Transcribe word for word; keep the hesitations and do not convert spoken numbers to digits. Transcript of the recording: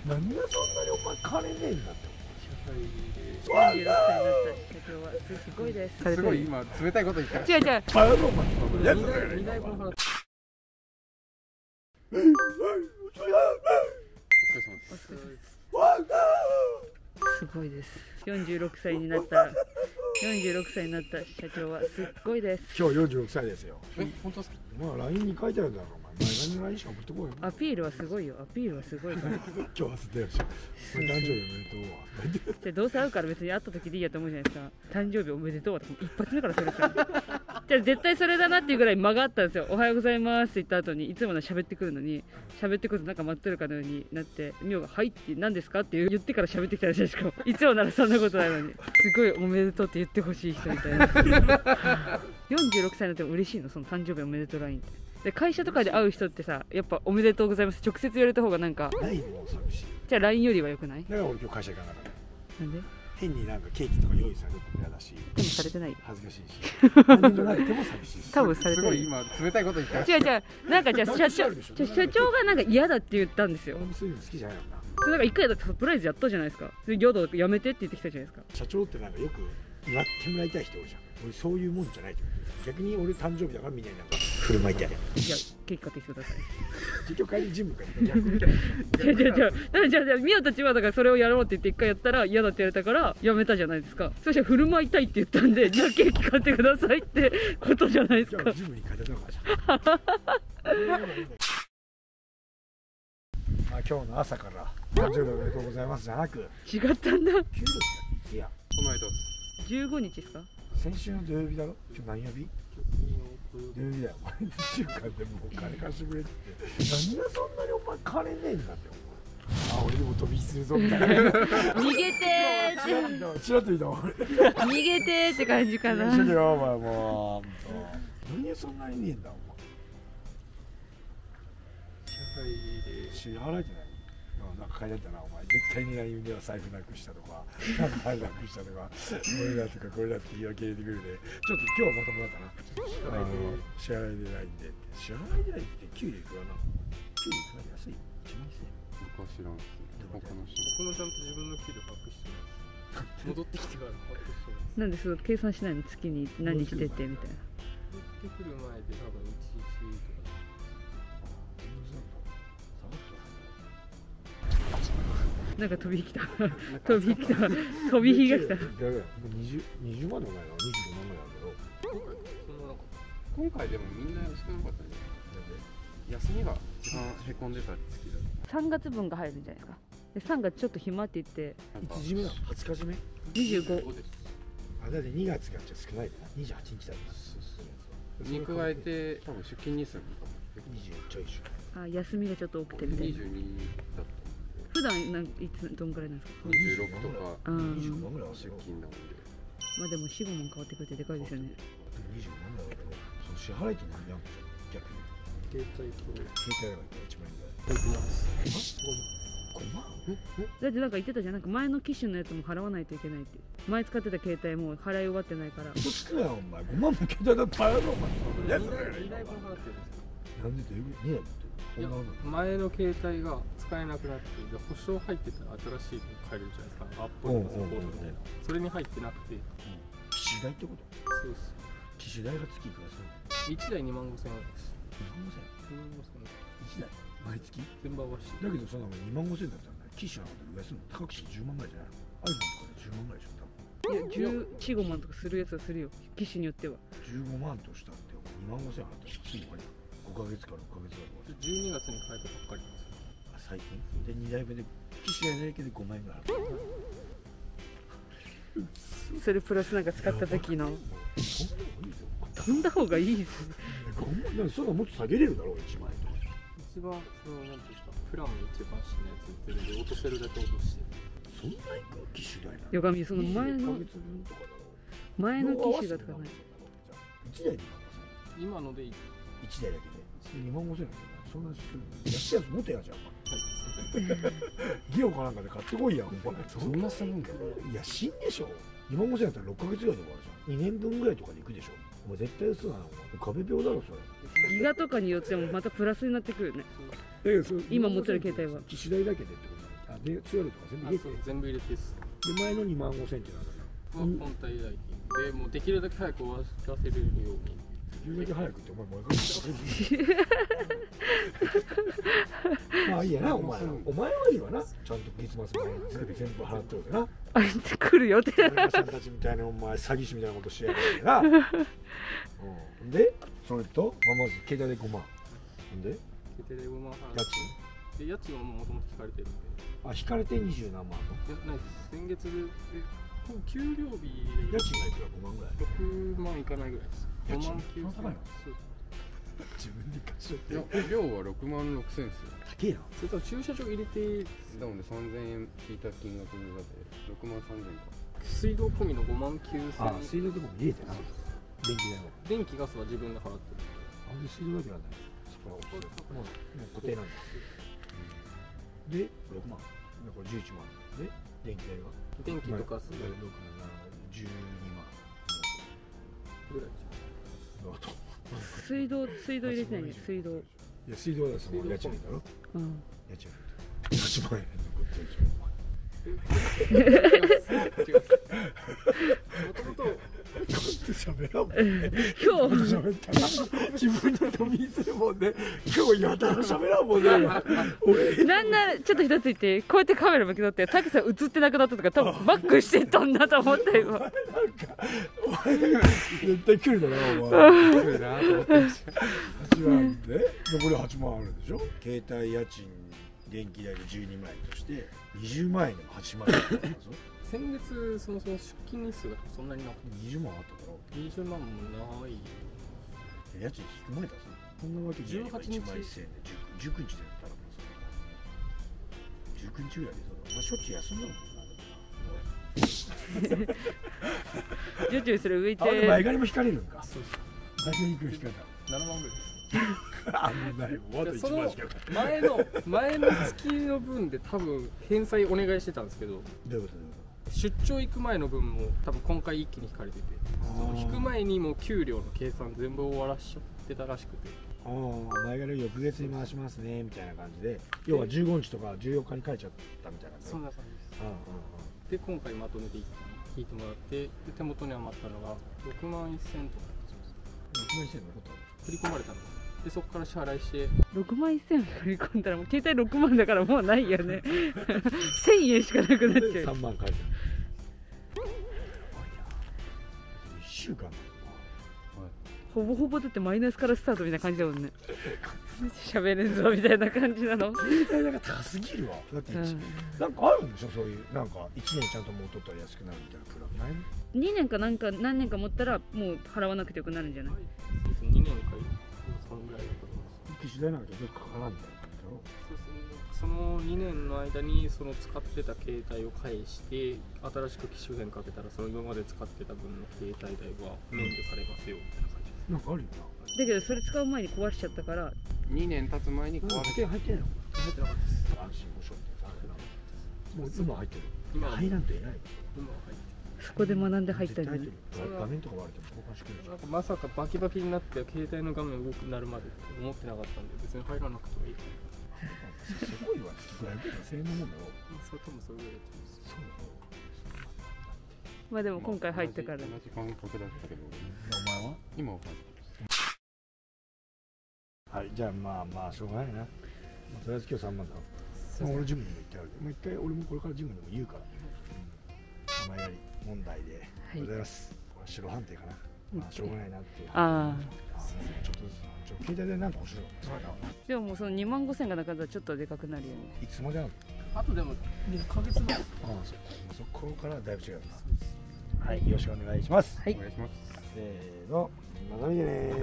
何がそんなにお前金ねえんだって。 よんじゅうろくさいになった社長はすごいです。 すごい今冷たいこと言った。 違う違う。 バカ野郎お前。 二台分払って。 お疲れ様です。すごいです。よんじゅうろくさいになったよんじゅうろくさいになった社長はすっごいです。 今日よんじゅうろくさいですよ。 え、本当ですか？ まあ ライン に書いてあるだろお前。前髪の ライン しか送ってこいよ。 アピールはすごいよ。アピールはすごいから。 今日忘れてるし。誕生日おめでとうわ。 じゃどうせ会うから別に会った時でいいやと思うじゃないですか。誕生日おめでとうは一発目からそれですから。じゃあ絶対それだなっていうぐらい間があったんですよ。おはようございますって言った後にいつもの喋ってくるのに喋ってくるとなんか待ってるかのようになってミオがはいって何ですかって言ってから喋ってきたらしい。しかもいつもならそんなことないのにすごいおめでとうって言ってほしい人みたいな。よんじゅうろくさいになっても嬉しいのその誕生日おめでとうラインって。で会社とかで会う人ってさやっぱおめでとうございます直接言われた方がなんかラインも寂しい。 じゃあ ライン よりはよくない？ だから俺今日会社行かなかった。 なんで？ 変になんかケーキとか用意されるのも嫌だし。 でもされてない。 恥ずかしいし。何もなくても寂しいし。 多分されてない。 すごい今冷たいこと言った。 違う違う。なんかじゃあ社長社長がなんか嫌だって言ったんですよ。 俺もそういうの好きじゃないもんな。 それなんか一回だってサプライズやったじゃないですか。やだやめてって言ってきたじゃないですか。 社長ってなんかよく祝ってもらいたい人多いじゃん。俺そういうもんじゃないって言う。逆に俺誕生日だからみんなになんか振る舞いたい。 じゃあケーキ買ってきてください。 結局帰りジムか逆みたいな。 じゃじゃじゃじゃじゃミオたちはだからそれをやろうって言って一回やったら嫌だって言われたからやめたじゃないですか。そしたら振る舞いたいって言ったんでじゃあケーキ買ってくださいってことじゃないですか。 ジムに帰ってたのかじゃん。まあ今日の朝から誕生日おめでとうございますじゃなく違ったんだ。 いやこの間じゅうごにちですか？ 先週の土曜日だろ。今日何曜日？土曜日だよ。いっしゅうかんでもうお金貸してくれって何がそんなにお前金ねえんだってお前。あ、俺でも飛び火するぞみたいな。 逃げてーってチラッと見たわ俺。 逃げてーって感じかな。 一緒だよお前もう。何がそんなにねえんだお前。支払えてない。なんか書いてあったなお前。絶対に ライン では財布なくしたとかなんかなくしたとかこれだとかこれだって言い訳入れてくるでちょっと今日はまともだったな。支払いで ライン で支払いで ライン って給料いくらなの？給料いくら安い？いちまんせん。 僕は知らん。他の人僕のちゃんと自分の給料把握してないです。戻ってきてから把握してないです。 なんでその計算しないの？月に何しててみたいな。 戻ってくる前で多分いちいちとかなんか飛び火来た飛び火来た飛び火が来た。 にじゅうまんでもないな。にじゅうごまんぐらいあるけどそんななんか今回でもみんな少なかったね。休みが一番へこんでた月だ。 さんがつぶんが入るんじゃないですか。でさんがつちょっと暇って言っていつ締めなの？はつか締め？ にじゅうご。 あ、だってにがつがじゃ少ないかな。にじゅうはちにちだった。 に加えて多分出勤日数もにじゅうちょいしょ。 あ、休みがちょっと多くてみたいな。 にじゅうにだった。 普段なんいつどんくらいなんですか？ にじゅうろくとかにじゅうごまんぐらい出勤なので。 まあでもよん、ごまん変わってくるってでかいですよね。 にじゅうごまんだけど、その支払いって何やんの？逆に。 携帯と携帯がいちまん円入ってますごまん。 だってなんか言ってたじゃん。なんか前の機種のやつも払わないといけないって。前使ってた携帯も払い終わってないから。 どっちかよお前。ごまんも携帯だったらお前。 にだいぶん払ってるんですか？ なんでどういうこと？にだいぶっていや前の携帯が使えなくなってで保証入ってたら新しいの買えるじゃないですか。アップルのサポートみたいな。それに入ってなくて機種代ってこと？ そうです。 機種代が月いくらする？ いちだいにまんごせんえんです。 にまんごせん？ にまんごせんえん。 いちだい毎月？ 全部合わせて。 だけどそのにまんごせんだったらね、機種なんかで安いの高くしてじゅうまんぐらいじゃないの？ iPhone とかでじゅうまんぐらいでしょ多分。 いや、じゅうよん、ごまんとかするやつはするよ。機種によっては。 じゅうごまんとしたってにまんごせん払ったらすぐ終わりだ。ごかげつかろっかげつかでじゅうにがつに変えたばっかりなんですよ。 あ、最近でにだいぶで機種やないけどごまん円ぐらい払った。 それプラスなんか使った時の飛んだ方がいいですよ。 飛んだ方がいいです。 ごまん、でもそんなもっと下げれるだろういちまん円とか。 一番そのなんていうんですか、プランの一番下のやつ言ってるんで落とせるだけ落として。 そんなに機種代なの？ よがみその前の前の機種がとかない。 いちだいにまんごせん。 今のでいい。 いちだいだけでにまんごせん円だよ。そんなする安いやつ持てやじゃん。ギオかなんかで買ってこいや。 そんなするんだよ。 いや、新でしょ。にまんごせん円だったらろっかげつぐらいで終わるじゃん。にねんぶんぐらいとかでいくでしょ。もう絶対嘘なの。壁病だろそれ。 ギガとかによってもまたプラスになってくるよね。 ええ、そう今持ってる携帯は機種代だけでってことだ。 あで強いとか全部入れて、 そう全部入れてですで前のにまんごせんってなんだ本体代金でもうできるだけ早く終わらせれるようにできるだけ早くってお前もうまあいいやな、お前はお前はいいわな、ちゃんと月末まで全部全部払っておいてな、 あれって来るよってお前さんたちみたいなお前詐欺師みたいなことしやがってな、うん、でそれと、まあ、まず携帯でごまんで携帯でごまん払家ってで家賃はもともと引かれてるんで賃あ引かれて二十何万のいやないです先月でえ給料日家賃がいくらごまんぐらいろくまんいかないぐらいです家賃ごまんきゅうせんそんな高いのそう自分で貸しとっていや量はろくまんろくせんですよ。 高えなそれと駐車場入れてなのでさんぜんえん引いた金額だってろくまんさんぜんか。 水道込みのごまんきゅうせんあ水道とかも入れてな電気代も電気ガスは自分で払ってるあで水道だけなんだよそこはもうもう固定なんだでろくまんこれじゅういちまんで電気代は電気とかすろく、なな、じゅうにまんぐらいですあと水道水道入れてないね水道いや水道だその家賃だろうん家賃はちまん円残ってるじゃんもともと喋らんもんね今日喋ったら自分に飛びするもんね今日やたら喋らんもんね俺なんならちょっと一つ言ってこうやってカメラ向けとってたけさん映ってなくなったとか多分バックしてたんだと思ったよなんかお前絶対来るだろお前来るなと思ってました。 はちまんで残りはちまんあるでしょ携帯家賃電気代でじゅうにまん円としてにじゅうまん円でもはちまん円だぞ先月そもそも出勤日数がそんなになくてにじゅうまんあっただろにじゅうまんもない家賃引く前だぞこんなわけじゅうはちにちいちまんせん円でじゅうくにちでやったらもうそれじゅうくにちぐらいでそうだお前しょっちゅう休んだもんジュジュそれ浮いなあで前て借りも引かれるんかそう大体いくら引かれななまんぐらいたあもうないもうあといちまんしかない前の前の月の分で多分返済お願いしてたんですけどどういうことどういうこ出張行く前の分も多分今回一気に引かれててその引く前にもう給料の計算全部終わらしちゃってたらしくてとああ前借りを翌月に回しますねみたいな感じで要はじゅうごにちとかじゅうよっかに書いちゃったみたいなそんな感じですあああで今回まとめて一気に引いてもらってで手元に余ったのがろくまんせんとかろくまんせん残ったの振り込まれたのでそこから支払いしてろくまんせん振り込んだらもう携帯ろくまんだからもうないよねせんえんしかなくなっちゃうさんまん返したいっしゅうかんほぼほぼだってマイナスからスタートみたいな感じだもんね喋れんぞみたいな感じなの、 携帯なんか高すぎるわだってう一ん、 なんかあるんでしょそういうなんかいちねんちゃんともう取ったら安くなるみたいなプランないのにねんかなんか何年か持ったらもう払わなくてよくなるんじゃないにねんかそのぐらいだと思います機種代なんかよくかからんだよそうですねそのにねんの間にその使ってた携帯を返して新しく機種変かけたらその今まで使ってた分の携帯代は免除されますよみたいな感じですなんかあるよだけどそれ使う前に壊しちゃったからにねん経つ前に壊な保れて険入ってないの入ってなかったです安心保証ってさもう今入ってる今は入らんと偉い今は入ってそこで学んで入ったんじゃない絶対入ってる画面とか割れても交換してくれるじゃんなんかまさかバキバキになって携帯の画面動くなるまでって思ってなかったんで別に入らなくてもいいかすごいわ月ぐらいでせんえんのもんだろなそれともそれぐらいですそうだろまあでも今回入ったから同じ同じ感覚だったけどお前は今は入ってはいじゃあまあまあしょうがないな、まあ、とりあえず今日さんまんだろまあ、俺ジムにも行ってあるけど、まあ、一回俺もこれからジムにも言うから、うん、甘やり問題でございます、これ白判定かな、まあしょうがないなっていうああちょっとずつちょっと携帯でなんか欲しいのでももうそのにまんごせんがなかったらちょっとでかくなるよねいつまであるのあとでもにかげつまえああそそこからだいぶ違うなはいよろしくお願いしますはいお願いします。 せーの、また見てねー。